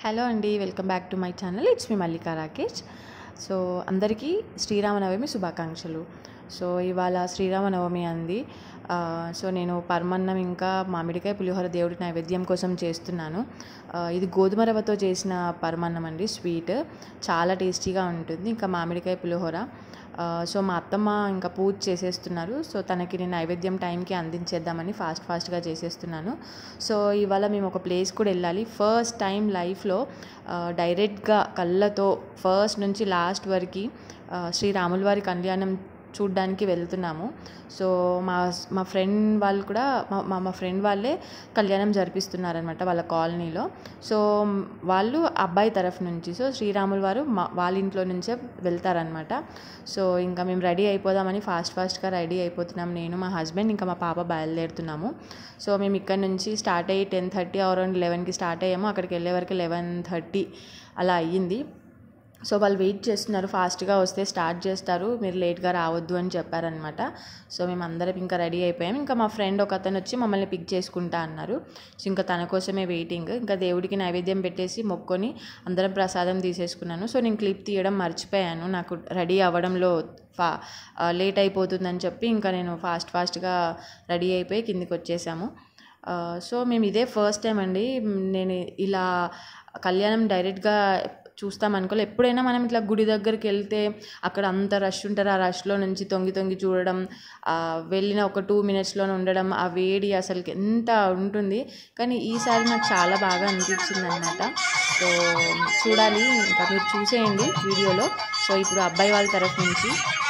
Hello అండి, welcome back to my channel. It's me Mallika Rakesh. So అందరికీ శ్రీరామనవమి శుభాకాంక్షలు. సో ఇవాళ శ్రీరామనవమి అంది. సో నేను పరమన్నం ఇంకా మామిడికాయ పులిహోర దేవుడి నైవేద్యం కోసం చేస్తున్నాను. ఇది గోధుమ రవ్వతో చేసిన పరమన్నం అండి, స్వీట్ చాలా టేస్టీగా ఉంటుంది. ఇంకా మామిడికాయ పులిహోర. సో మా అత్తమ్మ ఇంకా పూజ చేసేస్తున్నారు. సో తనకి నేను నైవేద్యం టైంకి అందించేద్దామని ఫాస్ట్గా చేసేస్తున్నాను. సో ఇవాళ మేము ఒక ప్లేస్ కూడా వెళ్ళాలి. ఫస్ట్ టైం లైఫ్లో డైరెక్ట్గా కళ్ళతో ఫస్ట్ నుంచి లాస్ట్ వరకు శ్రీరాముల వారి కళ్యాణం చూడ్డానికి వెళ్తున్నాము. సో మా ఫ్రెండ్ వాళ్ళు కూడా మా ఫ్రెండ్ వాళ్ళే కళ్యాణం జరిపిస్తున్నారనమాట వాళ్ళ కాలనీలో. సో వాళ్ళు అబ్బాయి తరఫు నుంచి, సో శ్రీరాముల వారు వాళ్ళ ఇంట్లో నుంచే వెళ్తారనమాట. సో ఇంకా మేము రెడీ అయిపోదామని ఫాస్ట్గా రెడీ అయిపోతున్నాం. నేను, మా హస్బెండ్, ఇంకా మా పాప బయలుదేరుతున్నాము. సో మేము ఇక్కడ నుంచి స్టార్ట్ అయ్యి 10:30 అరౌండ్ 11కి స్టార్ట్ అయ్యాము. అక్కడికి వెళ్ళే వరకు 11:30 అలా అయ్యింది. సో వాళ్ళు వెయిట్ చేస్తున్నారు, ఫాస్ట్గా వస్తే స్టార్ట్ చేస్తారు, మీరు లేట్గా రావద్దు అని చెప్పారనమాట. సో మేము అందరం ఇంకా రెడీ అయిపోయాం. ఇంకా మా ఫ్రెండ్ ఒక అతను వచ్చి మమ్మల్ని పిక్ చేసుకుంటా అన్నారు. సో ఇంకా తన కోసమే వెయిటింగ్. ఇంకా దేవుడికి నైవేద్యం పెట్టేసి మొక్కొని అందరం ప్రసాదం తీసేసుకున్నాను. సో నేను క్లిప్ తీయడం మర్చిపోయాను, నాకు రెడీ అవ్వడంలో లేట్ అయిపోతుందని చెప్పి ఇంకా నేను ఫాస్ట్గా రెడీ అయిపోయి కిందికి వచ్చేసాము. సో మేము ఇదే ఫస్ట్ టైం అండి నేను ఇలా కళ్యాణం డైరెక్ట్గా చూస్తామనుకోలే. ఎప్పుడైనా మనం ఇట్లా గుడి దగ్గరికి వెళ్తే అక్కడ అంత రష్ ఉంటారు, ఆ రష్లో నుంచి తొంగి చూడడం, వెళ్ళిన ఒక 2 మినిట్స్లోనే ఉండడం, ఆ వేడి అసలుకి ఎంత ఉంటుంది. కానీ ఈసారి నాకు చాలా బాగా అనిపించింది అనమాట. సో చూడాలి, ఇంకా మీరు చూసేయండి వీడియోలో. సో ఇప్పుడు అబ్బాయి వాళ్ళ తరఫు నుంచి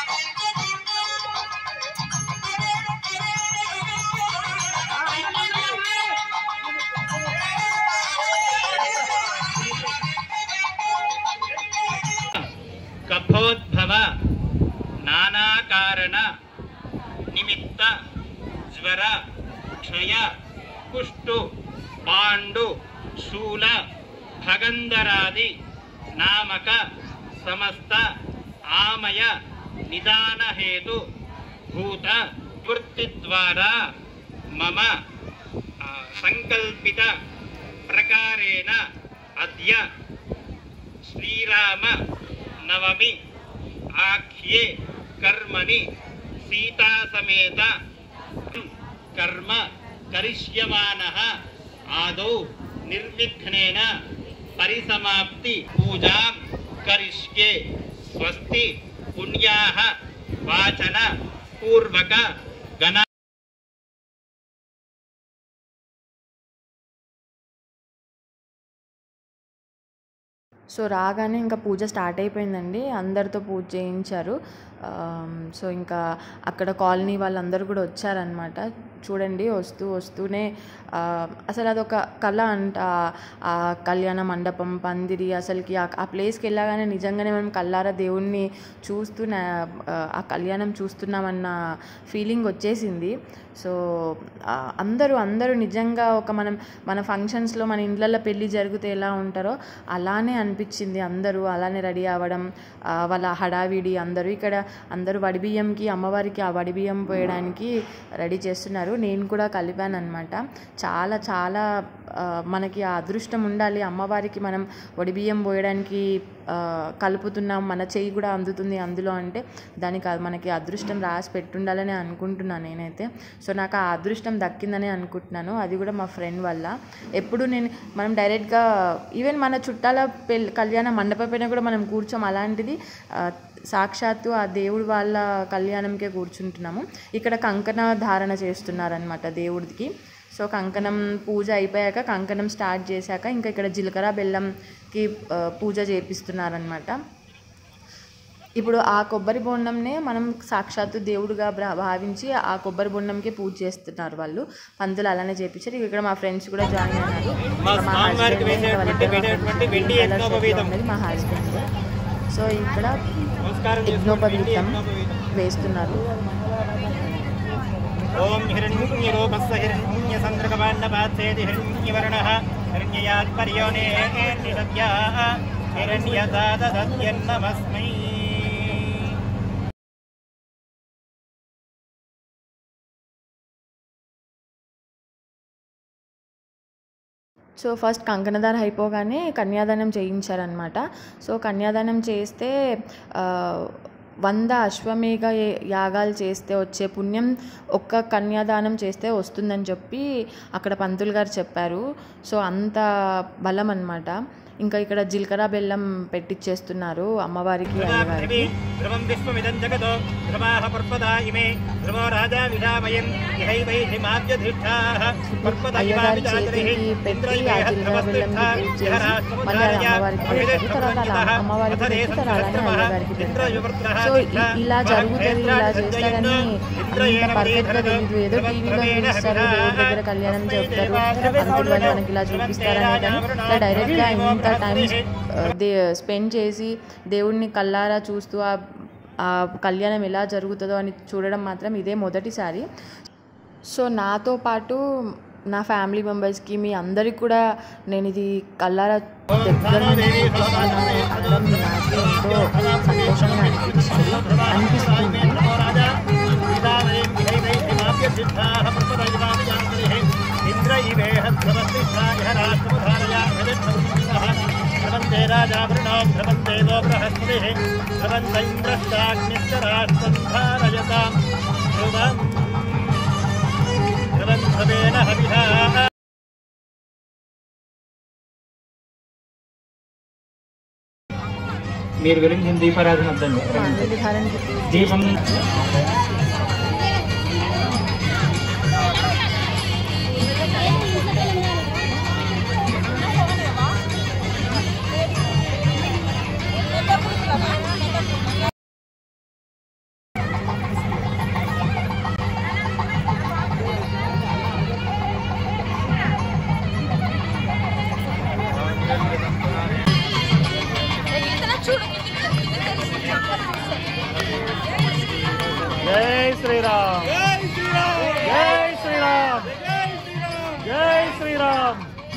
కఫోద్భవ నానాకారణ నిమిత్త జ్వర క్షయ కుష్టు పాండు శూల భగంధరాది నామక సమస్త ఆమయ నిదాన హేతు భూత వృత్తి ద్వారా మమ సంకల్పిత ప్రకారేణ అద్య శ్రీరామ నవమి ఆఖ్యే కర్మణి సీతా సమేత కర్మ కరిష్యమానః ఆదౌ నిర్విఘ్నేన పరిసమాప్తి పూజాం కరిష్యే. స్వస్తి పుణ్యాః వాచన పూర్వక గణ. సో రాగానే ఇంకా పూజ స్టార్ట్ అయిపోయిందండి, అందరితో పూజ చేయించారు. సో ఇంకా అక్కడ కాలనీ వాళ్ళందరూ కూడా వచ్చారనమాట. చూడండి వస్తూనే అసలు అదొక కళ అంట. ఆ కళ్యాణ మండపం, పందిరి, అసలుకి ఆ ప్లేస్కి వెళ్ళగానే నిజంగానే మనం కళ్ళారా దేవుణ్ణి చూస్తూ ఆ కళ్యాణం చూస్తున్నామన్న ఫీలింగ్ వచ్చేసింది. సో అందరూ నిజంగా ఒక మన ఫంక్షన్స్లో మన ఇండ్లలో పెళ్ళి జరిగితే ఎలా ఉంటారో అలానే అనిపించింది. అందరూ అలానే రెడీ అవ్వడం, వాళ్ళ హడావిడి. అందరూ వడిబియ్యంకి, అమ్మవారికి ఆ వడిబియ్యం పోయడానికి రెడీ చేస్తున్నారు. నేను కూడా కలిపాను అనమాట. చాలా మనకి ఆ అదృష్టం ఉండాలి, అమ్మవారికి మనం వడిబియ్యం పోయడానికి కలుపుతున్నాం, మన చెయ్యి కూడా అందుతుంది అందులో అంటే దానికి మనకి అదృష్టం రాసి పెట్టుండాలని అనుకుంటున్నాను నేనైతే. సో నాకు ఆ అదృష్టం దక్కిందని అనుకుంటున్నాను, అది కూడా మా ఫ్రెండ్ వల్ల. ఎప్పుడు మనం డైరెక్ట్గా ఈవెన్ మన చుట్టాల కళ్యాణ మండపం పైన కూడా మనం కూర్చోం, అలాంటిది సాక్షాత్తు ఆ దేవుడు వాళ్ళ కళ్యాణంకే కూర్చుంటున్నాము. ఇక్కడ కంకణ ధారణ చేస్తున్నారనమాట దేవుడికి. సో కంకణం పూజ అయిపోయాక, కంకణం స్టార్ట్ చేశాక ఇంకా ఇక్కడ జీలకర్ర బెల్లంకి పూజ చేపిస్తున్నారనమాట. ఇప్పుడు ఆ కొబ్బరి బొండంనే మనం సాక్షాత్తు దేవుడుగా భావించి ఆ కొబ్బరి బొండంకే పూజ చేస్తున్నారు వాళ్ళు. పంతులు అలానే చేపించారు. ఇక్కడ మా ఫ్రెండ్స్ కూడా జాయిన్ అయినారు. మా హస్బెండ్. సో ఇక్కడ యజ్ఞోపవీతం వేస్తున్నారు. ఓం హిరణ్యరూపస్య హిరణ్యసంద్రకపాండపాత్సేతి హిరణ్యవర్ణః హిరణ్యయాత్పర్యోనే నిదద్యా హిరణ్యదాదద్యన్నమస్మై. సో ఫస్ట్ కంకణధార అయిపోగానే కన్యాదానం చేయించారనమాట. సో కన్యాదానం చేస్తే 100 అశ్వమేఘ యాగాలు చేస్తే వచ్చే పుణ్యం ఒక్క కన్యాదానం చేస్తే వస్తుందని చెప్పి అక్కడ పంతులు గారు చెప్పారు. సో అంత బలం అన్నమాట. ఇంకా ఇక్కడ జీలకర్ర బెల్లం పెట్టిచ్చేస్తున్నారు అమ్మవారికి, అయ్యగారికి. అయ్యగారి చేతికి పెట్టి ఆ జీలకర్ర బెల్లంకి పూజ చేసి మళ్ళీ అది అమ్మవారికి పెడతారు. తర్వాత అమ్మవారికి పెట్టి తర్వాత అయ్యగారికి పెడతారు. సో ఇలా జరుగుతుంది, ఇలా చేస్తారని అంత పర్ఫెక్ట్గా తెలియదు. ఏదో టీవీలో చూపిస్తారు, దేవుడి దగ్గర కళ్యాణం చెప్తారు, పంతులు వాళ్ళు మనకి ఇలా చూపిస్తారనే కానీ ఇలా డైరెక్ట్గా ఇంత టైం స్పెండ్ చేసి దేవుడిని కళ్ళారా చూస్తూ ఆ కళ్యాణం ఎలా జరుగుతుందో అని చూడడం మాత్రం ఇదే మొదటిసారి. సో నాతో పాటు నా ఫ్యామిలీ మెంబర్స్కి, మీ అందరికి కూడా నేను ఇది కళ్ళారా దగ్గర నుంచి చూపిస్తున్నాను అనడం నాకు ఎంతో సంతోషంగా అనిపిస్తుంది. మీరు వెలిగించిన దీపారాధన వద్దండి. దీపం జై శ్రీరామ్, జై శ్రీరామ్, జై శ్రీరామ్, జై శ్రీరామ్.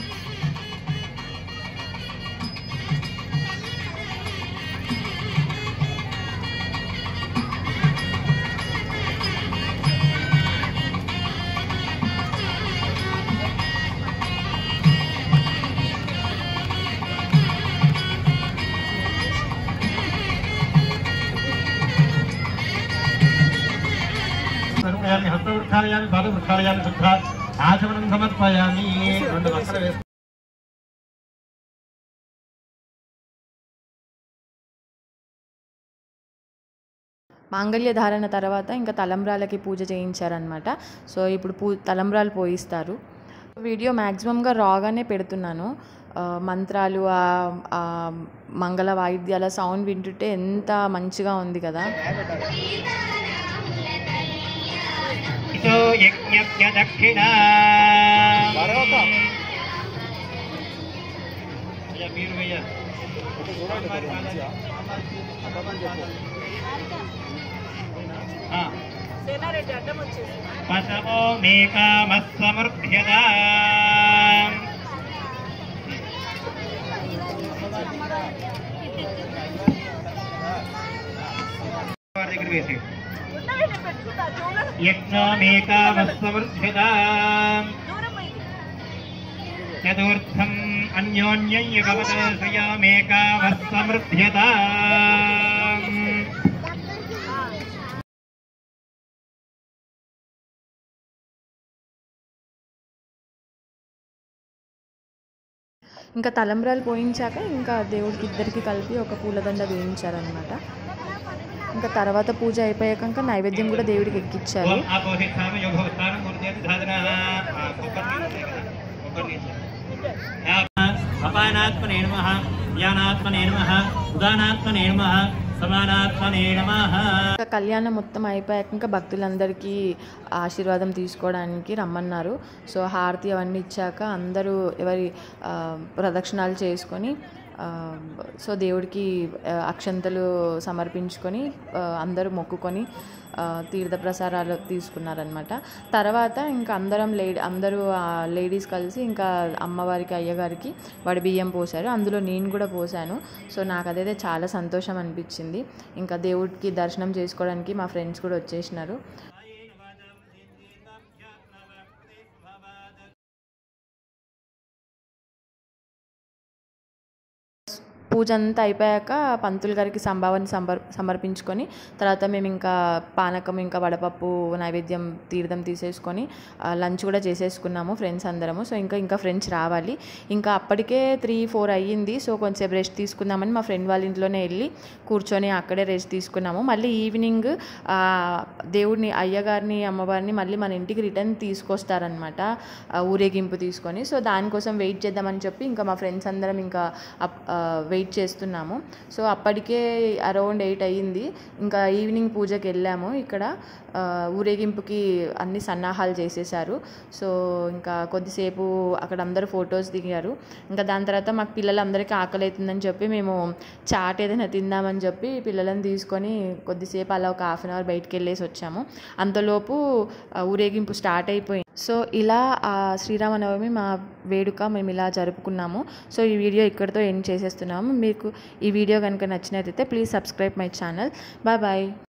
హస్తవృక్షాలయాన్ని పాదవృక్షాలయాన్ని శుద్ధ ఆచమనం సమర్పయామి. 2 వస్త్రాలు వేసి మాంగళ్య ధారణ తర్వాత ఇంకా తలంబ్రాలకి పూజ చేయించారనమాట. సో ఇప్పుడు తలంబ్రాలు పోయిస్తారు. వీడియో మ్యాక్సిమంగా రాగానే పెడుతున్నాను. మంత్రాలు, మంగళ వాయిద్యాల సౌండ్ వింటుంటే ఎంత మంచిగా ఉంది కదా. దక్షిణ పశవో మేకామస్సమృధ్యత దగ్గర వేసి యజ్ఞమేకామస్సమృధ్యత చతుర్థం అన్యోన్యం భవత శ్రియమేకామస్సమృధ్యత. ఇంకా తలంబ్రాలు పోయించాక ఇంకా దేవుడికి ఇద్దరికి కలిపి ఒక పూలదండ వేయించారనమాట. ఇంకా తర్వాత పూజ అయిపోయాక ఇంకా నైవేద్యం కూడా దేవుడికి ఎక్కిచ్చారు. అపానాత్మనే నమః, జ్ఞానాత్మనే నమః, ఉదానాత్మనే నమః, సమానాత్మనే నమః. కళ్యాణం మొత్తం అయిపోయాక ఇంకా భక్తులందరికీ ఆశీర్వాదం తీసుకోవడానికి రమ్మన్నారు. సో హారతి అవన్నీ ఇచ్చాక అందరూ ఎవరి ప్రదక్షిణాలు చేసుకొని సో దేవుడికి అక్షంతలు సమర్పించుకొని అందరూ మొక్కుకొని తీర్థప్రసారాలు తీసుకున్నారనమాట. తర్వాత ఇంకా అందరూ లేడీస్ కలిసి ఇంకా అమ్మవారికి, అయ్యగారికి వాడి బియ్యం పోసారు. అందులో నేను కూడా పోసాను. సో నాకు అదైతే చాలా సంతోషం అనిపించింది. ఇంకా దేవుడికి దర్శనం చేసుకోవడానికి మా ఫ్రెండ్స్ కూడా వచ్చేసినారు. పూజ అంతా అయిపోయాక పంతులు గారికి సంభావన సమర్పించుకొని తర్వాత మేము ఇంకా పానకం ఇంకా వడపప్పు నైవేద్యం తీర్థం తీసేసుకొని లంచ్ కూడా చేసేసుకున్నాము ఫ్రెండ్స్ అందరము. సో ఇంకా ఫ్రెండ్స్ రావాలి. ఇంకా అప్పటికే 3-4 అయ్యింది. సో కొంచెం రెస్ట్ తీసుకుందామని మా ఫ్రెండ్ వాళ్ళ ఇంట్లోనే వెళ్ళి కూర్చొని అక్కడే రెస్ట్ తీసుకున్నాము. మళ్ళీ ఈవినింగ్ దేవుడిని అయ్యగారిని అమ్మవారిని మళ్ళీ మన ఇంటికి రిటర్న్ తీసుకొస్తారనమాట ఊరేగింపు తీసుకొని. సో దానికోసం వెయిట్ చేద్దామని చెప్పి ఇంకా మా ఫ్రెండ్స్ అందరం ఇంకా వెయిట్ చేస్తున్నాము. సో అప్పటికే అరౌండ్ 8 అయ్యింది. ఇంకా ఈవినింగ్ పూజకి వెళ్ళాము. ఇక్కడ ఊరేగింపుకి అన్ని సన్నాహాలు చేసేసారు. సో ఇంకా కొద్దిసేపు అక్కడ అందరూ ఫొటోస్ దిగారు. ఇంకా దాని తర్వాత మాకు పిల్లలందరికీ ఆకలి అవుతుందని చెప్పి మేము చాట్ ఏదైనా తిందామని చెప్పి పిల్లలను తీసుకొని కొద్దిసేపు అలా ఒక హాఫ్ అన్ అవర్ బయటికి వెళ్ళేసి వచ్చాము. అంతలోపు ఊరేగింపు స్టార్ట్ అయిపోయింది. సో ఇలా శ్రీరామనవమి మా వేడుక మేము ఇలా జరుపుకున్నాము. సో ఈ వీడియో ఇక్కడితో ఎండ్ చేసేస్తున్నాము. మీకు ఈ వీడియో కనుక నచ్చినట్లయితే please subscribe my channel. Bye bye.